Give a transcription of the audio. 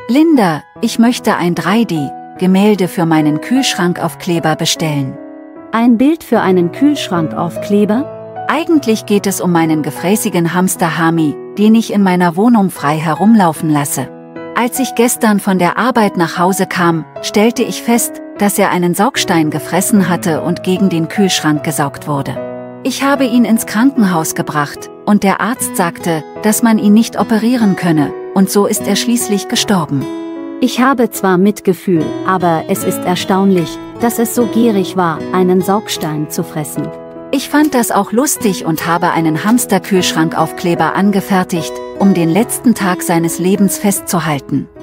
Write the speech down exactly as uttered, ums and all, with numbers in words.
Linda, ich möchte ein drei D-Gemälde für meinen Kühlschrankaufkleber bestellen. Ein Bild für einen Kühlschrankaufkleber? Eigentlich geht es um meinen gefräßigen Hamster Hami, den ich in meiner Wohnung frei herumlaufen lasse. Als ich gestern von der Arbeit nach Hause kam, stellte ich fest, dass er einen Saugstein gefressen hatte und gegen den Kühlschrank gesaugt wurde. Ich habe ihn ins Krankenhaus gebracht, und der Arzt sagte, dass man ihn nicht operieren könne, und so ist er schließlich gestorben. Ich habe zwar Mitgefühl, aber es ist erstaunlich, dass es so gierig war, einen Saugstein zu fressen. Ich fand das auch lustig und habe einen Hamster-Kühlschrankaufkleber angefertigt, um den letzten Tag seines Lebens festzuhalten.